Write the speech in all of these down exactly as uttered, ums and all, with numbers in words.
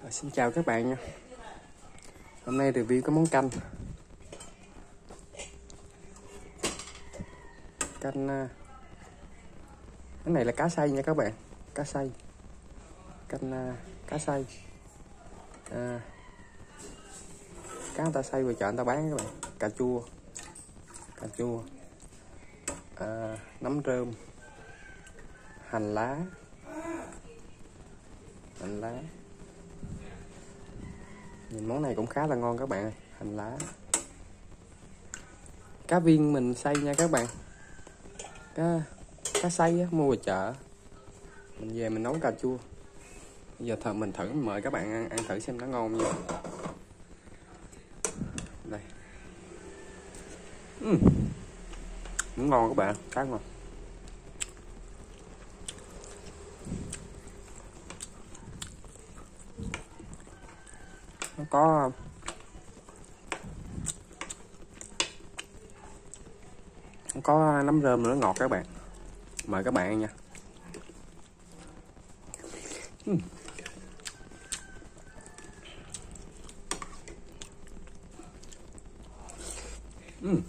Xin chào các bạn nha. Hôm nay review cái món canh Canh Cái này là cá xay nha các bạn. Cá xay Canh cá xay à, Cá người ta xay ngoài chợ người ta bán các bạn. Cà chua Cà chua à, nấm rơm, hành lá Hành lá Nhìn món này cũng khá là ngon các bạn ơi. Hành lá, cá viên mình xay nha các bạn. Cá, cá xay á, mua ngoài chợ mình về mình nấu cà chua. Bây giờ thợ mình thử mời các bạn ăn, ăn thử xem nó ngon nha. Đây, uhm. Cũng ngon các bạn, khá ngon. Nó có nó có nấm rơm nữa, ngọt các bạn. Mời các bạn ăn nha. uhm. Uhm.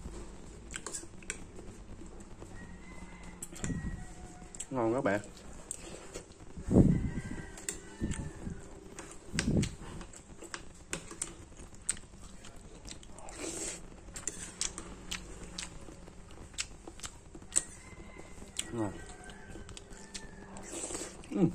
Ngon các bạn. Ngon. uhm.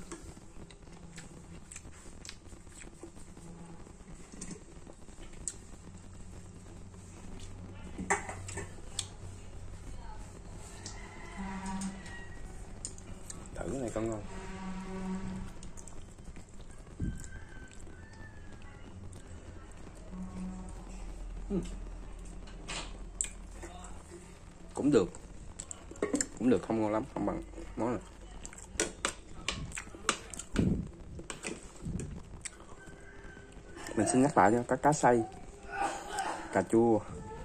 Thử cái này con ngon. uhm. Cũng được, cũng được, không ngon lắm, không bằng món này. Mình xin nhắc lại cho có cá xay, cà chua,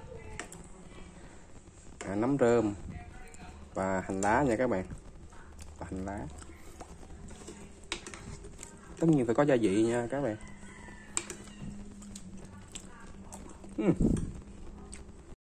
à, nấm rơm và hành lá nha các bạn. Và hành lá tất nhiên phải có gia vị nha các bạn. uhm.